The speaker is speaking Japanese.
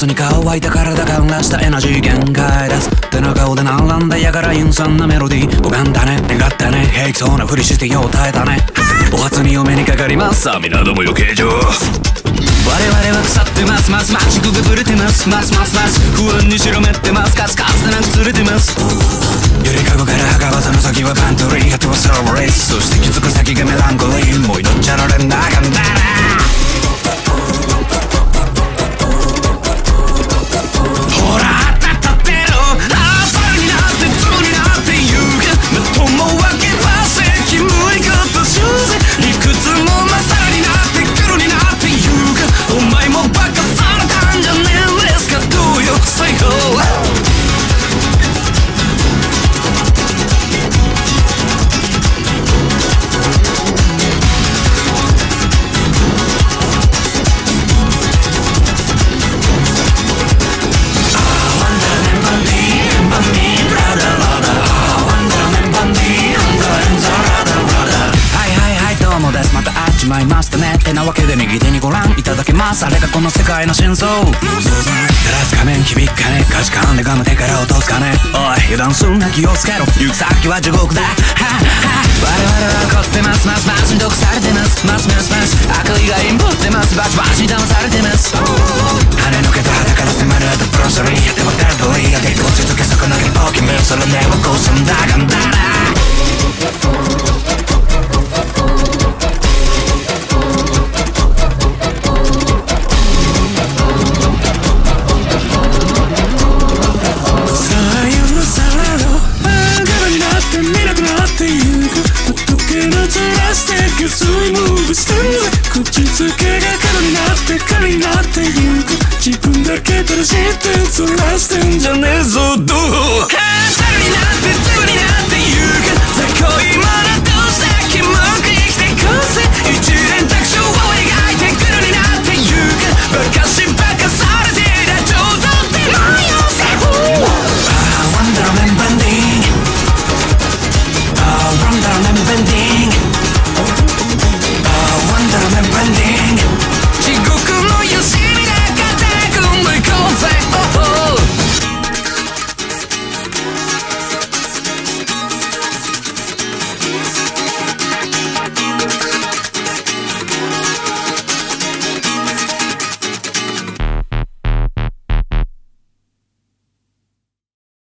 に乾いた体からしたエナジー限界ですってな顔で並んだやから陰惨なメロディー拝んだね願ったね平気そうなふりしてよう耐えたねお初にお目にかかりますさあ皆ども余計上我々は腐ってますますマジックがぶれてますますますます不安に白めってますカスカスでなんか釣れてますゆりかごから墓場その先はパントリーあとはスローレースそして気づく先がメランコリーもう祈っちゃられんだかんだなほら当たってろ朝になってズになって言うがまともわけはせきむいことしゅうぜいくつもまさになって黒になって言うがお前もバカされたんじゃねえですかどうよ最高まいましたねってなわけで右手にご覧いただけますあれがこの世界の真相照らす仮面響くかね価値観でガム手から落とすかねおい油断すんな気をつけろ行く先は地獄だはは我々は怒ってますますますに毒されてますますますます悪意がインプってますバチバチに騙されてます跳ねのけた肌から迫るあとプロソリーやってもタルトリーや抵抗しつけ損なげるポケモンそれねはこうすんだがんだな口づけが角になって神になってゆく自分だけ正しいってそらしてんじゃねえぞどうはざるになってすぐに